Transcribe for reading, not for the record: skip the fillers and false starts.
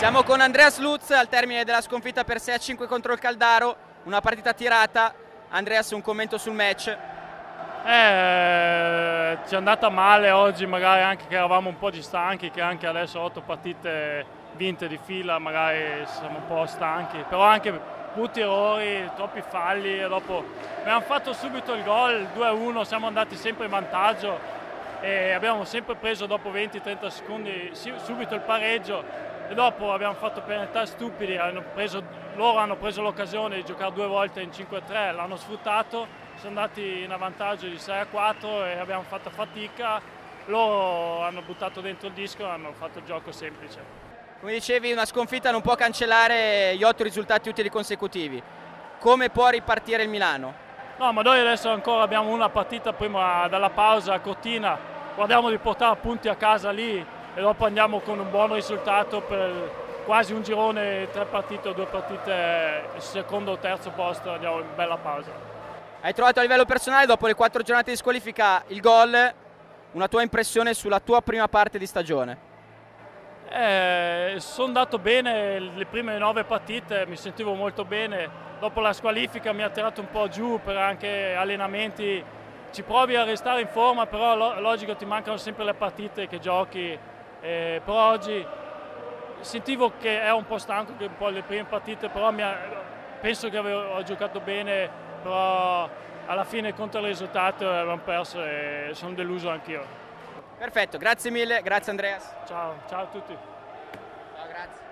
Siamo con Andreas Lutz al termine della sconfitta per 6-5 contro il Caldaro, una partita tirata. Andreas, un commento sul match? Ci è andata male oggi, magari anche che eravamo un po' stanchi, che anche adesso 8 partite vinte di fila, magari siamo un po' stanchi, però anche brutti errori, troppi falli e dopo abbiamo fatto subito il gol, il 2-1, siamo andati sempre in vantaggio e abbiamo sempre preso dopo 20-30 secondi subito il pareggio. E dopo abbiamo fatto penalità stupidi, loro hanno preso l'occasione di giocare 2 volte in 5-3, l'hanno sfruttato, sono andati in avvantaggio di 6-4 e abbiamo fatto fatica, loro hanno buttato dentro il disco e hanno fatto il gioco semplice. Come dicevi, una sconfitta non può cancellare gli 8 risultati utili consecutivi. Come può ripartire il Milano? No, ma noi adesso ancora abbiamo una partita prima dalla pausa a Cortina, guardiamo di portare punti a casa lì e dopo andiamo con un buon risultato per quasi un girone, 3 partite o 2 partite, secondo o terzo posto, andiamo in bella pausa. Hai trovato a livello personale, dopo le 4 giornate di squalifica, il gol, una tua impressione sulla tua prima parte di stagione? Sono andato bene, le prime 9 partite mi sentivo molto bene, dopo la squalifica mi ha tirato un po' giù per anche allenamenti, ci provi a restare in forma, però logico ti mancano sempre le partite che giochi, però oggi sentivo che ero un po' stanco che un po' le prime partite, però penso che ho giocato bene, però alla fine contro il risultato abbiamo perso e sono deluso anch'io. Perfetto, grazie mille, grazie Andreas. Ciao a tutti. Ciao, grazie.